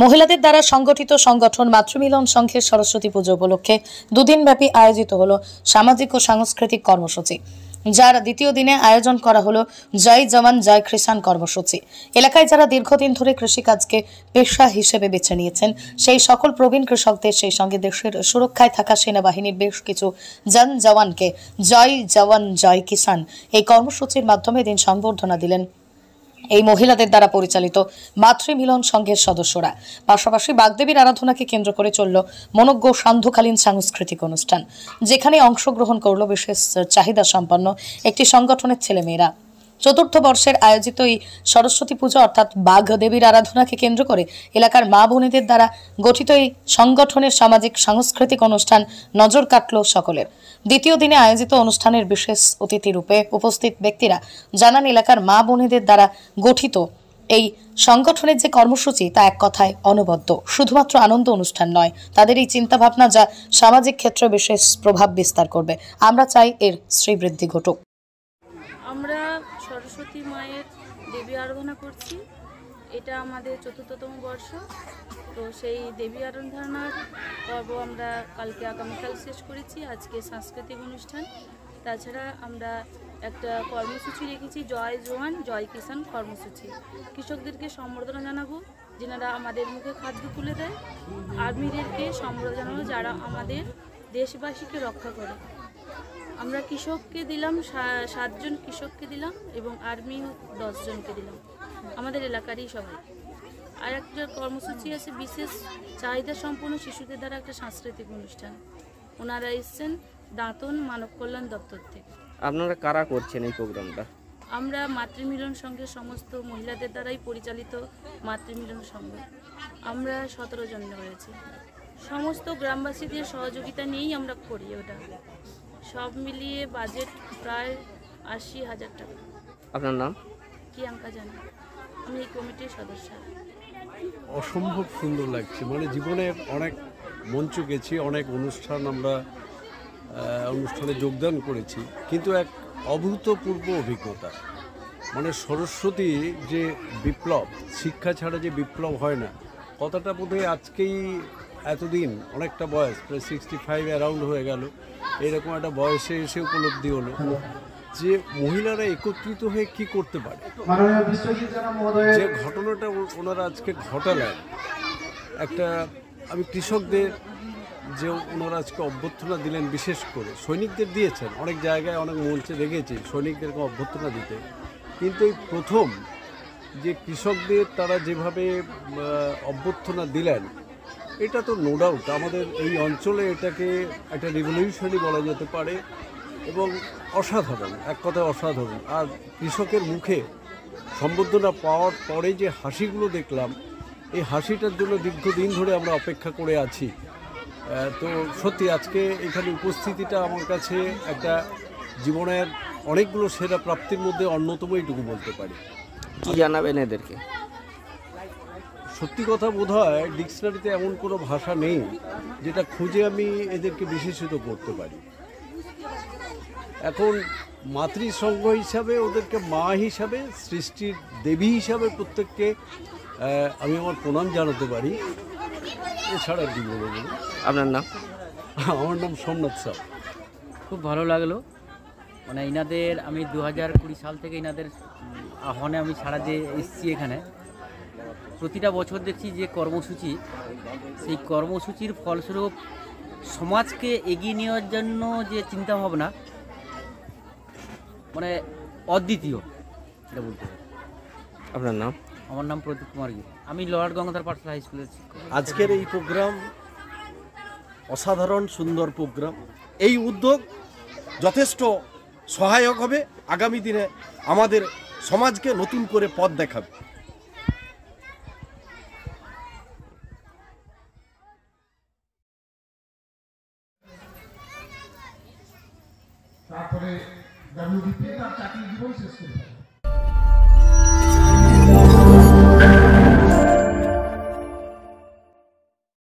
মহিলাদের দ্বারা সংগঠিত সংগঠন মাতৃমিলন সংঘের সরস্বতী পুজো উপলক্ষে দুদিনব্যাপী আয়োজিত হলো সামাজিক ও সাংস্কৃতিক কর্মসূচি, যার দ্বিতীয় দিনে আয়োজন করা হলো জয় জওয়ান জয় কিষান কর্মসূচি। এলাকায় যারা দীর্ঘদিন ধরে কৃষিকাজকে পেশা হিসেবে বেছে নিয়েছেন সেই সকল প্রবীণ কৃষকদের, সেই সঙ্গে দেশের সুরক্ষায় থাকা সেনাবাহিনীর বেশ কিছু জওয়ানকে জয় জওয়ান জয় কিষান এই কর্মসূচির মাধ্যমে দিন সংবর্ধনা দিলেন এই মহিলাদের দ্বারা পরিচালিত মাতৃমিলন সংঘের সদস্যরা। পাশাপাশি বাগদেবীর আরাধনাকে কেন্দ্র করে চলল মনোজ্ঞ সান্ধ্যকালীন সাংস্কৃতিক অনুষ্ঠান, যেখানে অংশগ্রহণ করল বিশেষ চাহিদা সম্পন্ন একটি সংগঠনের ছেলেমেয়েরা। চতুর্থ বর্ষের আয়োজিত এই সরস্বতী পুজো অর্থাৎ বাগদেবীর আরাধনাকে কেন্দ্র করে এলাকার মা বোনেদের দ্বারা গঠিত এই সংগঠনের সামাজিক সাংস্কৃতিক অনুষ্ঠান নজর কাটল সকলের। দ্বিতীয় দিনে আয়োজিত অনুষ্ঠানের বিশেষ অতিথি রূপে উপস্থিত ব্যক্তিরা জানান, এলাকার মা বোনেদের দ্বারা গঠিত এই সংগঠনের যে কর্মসূচি তা এক কথায় অনবদ্য। শুধুমাত্র আনন্দ অনুষ্ঠান নয়, তাদের এই চিন্তাভাবনা যা সামাজিক ক্ষেত্রে বিশেষ প্রভাব বিস্তার করবে। আমরা চাই এর শ্রীবৃদ্ধি ঘটুক। আমরা সরস্বতী মায়ের দেবী আরাধনা করছি, এটা আমাদের চতুর্থতম বর্ষ। তো সেই দেবী আরাধনার পর্ব আমরা কালকে আগামীকাল শেষ করেছি, আজকে সাংস্কৃতিক অনুষ্ঠান। তাছাড়া আমরা একটা কর্মসূচি রেখেছি জয় জওয়ান জয় কিষান কর্মসূচি। কৃষকদেরকে সম্বর্ধনা জানাবো যেনারা আমাদের মুখে খাদ্য তুলে দেয়, আর্মিদেরকে সম্বর্ধনা জানাবো যারা আমাদের দেশবাসীকে রক্ষা করে। আমরা কৃষককে দিলাম 7 জন কৃষককে দিলাম এবং আর্মি 10 জনকে দিলাম, আমাদের এলাকারই সবাই। আর একটা কর্মসূচি আছে বিশেষ চাহিদা সম্পন্ন শিশুদের দ্বারা একটা সাংস্কৃতিক অনুষ্ঠান। ওনারা এসছেন দাঁতন মানব কল্যাণ দপ্তর থেকে। আপনারা কারা করছেন এই প্রোগ্রামটা? আমরা মাতৃমিলন সংঘের সমস্ত মহিলাদের দ্বারাই পরিচালিত মাতৃমিলন সংঘ। আমরা 17 জন রয়েছি, সমস্ত গ্রামবাসীদের সহযোগিতা নিয়েই আমরা করি। ওটা সব মিলিয়ে বাজেট প্রায় 80,000 টাকা। আপনার নাম? প্রিয়াঙ্কা জানা, আমি এই কমিটির সদস্য। অসম্ভব সুন্দর লাগছে, মানে জীবনে অনেক মঞ্চ গেছি, অনেক অনুষ্ঠানে যোগদান করেছি, কিন্তু এক অভূতপূর্ব অভিজ্ঞতা। মানে সরস্বতী যে বিপ্লব, শিক্ষা ছাড়া যে বিপ্লব হয় না, কথাটা বোধহয় আজকেই এতদিন অনেকটা বয়স প্রায় 65 অ্যারাউন্ড হয়ে গেল, এরকম একটা বয়সে এসে উপলব্ধি হলো যে মহিলারা একত্রিত হয়ে কি করতে পারে। যে ঘটনাটা ওনারা আজকে ঘটালেন, একটা আমি কৃষকদের যে ওনারা আজকে অভ্যর্থনা দিলেন, বিশেষ করে সৈনিকদের দিয়েছেন, অনেক জায়গায় অনেক মঞ্চে দেখেছি সৈনিকদেরকে অভ্যর্থনা দিতে, কিন্তু এই প্রথম যে কৃষকদের তারা যেভাবে অভ্যর্থনা দিলেন, এটা তো নো ডাউট আমাদের এই অঞ্চলে এটাকে একটা রিভলিউশনই বলা যেতে পারে এবং অসাধারণ, এক কথায় অসাধারণ। আর কৃষকের মুখে সম্বর্ধনা পাওয়ার পরে যে হাসিগুলো দেখলাম, এই হাসিটার জন্য দীর্ঘদিন ধরে আমরা অপেক্ষা করে আছি। তো সত্যি আজকে এখানে উপস্থিতিটা আমার কাছে একটা জীবনের অনেকগুলো সেরা প্রাপ্তির মধ্যে অন্যতম, এইটুকু বলতে পারি। কি জানাবেন এদেরকে? সত্যি কথা, বোধ হয় ডিকশনারিতে এমন কোনো ভাষা নেই যেটা খুঁজে আমি এদেরকে বিশেষিত করতে পারি। এখন মাতৃসংঘ হিসাবে, ওদেরকে মা হিসাবে, সৃষ্টির দেবী হিসাবে প্রত্যেককে আমি আমার প্রণাম জানাতে পারি। এছাড়া কি বলবো? আপনার নাম? আমার নাম সোমনাথ স্যার। খুব ভালো লাগলো, মানে ইনাদের আমি 2020 সাল থেকে ইনাদের আহ্বানে আমি সারা যে এসেছি এখানে, প্রতিটা বছর দেখছি যে কর্মসূচি, সেই কর্মসূচির ফলস্বরূপ সমাজকে এগিয়ে নেওয়ার জন্য যে চিন্তাভাবনা, মানে অদ্বিতীয়, এটা বলতে পারি। আপনার নাম? আমার নাম প্রদীপ কুমার গিরি, আমি লর্ড গঙ্গাধর পাঠশালা হাই স্কুলের শিক্ষক। আজকের এই প্রোগ্রাম অসাধারণ সুন্দর প্রোগ্রাম। এই উদ্যোগ যথেষ্ট সহায়ক হবে, আগামী দিনে আমাদের সমাজকে নতুন করে পথ দেখাবে। তারপরে WBP তার চাকরি জীবন শেষ করে